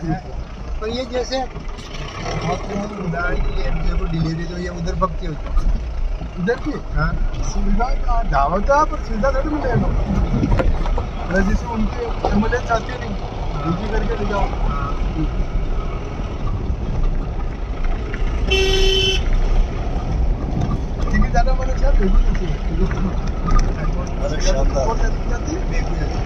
पर ये जैसे डिलीवरी तो ये उधर भक्ति होती इधर की हाँ सुविधा ढाबा तो है पर सुविधा थोड़ी मिलेगा जैसे उनके एम्बुलेंस आती नहीं ड्यूटी करके ले जाओ ज़्यादा मैंने शायद भेजू नहीं शानदार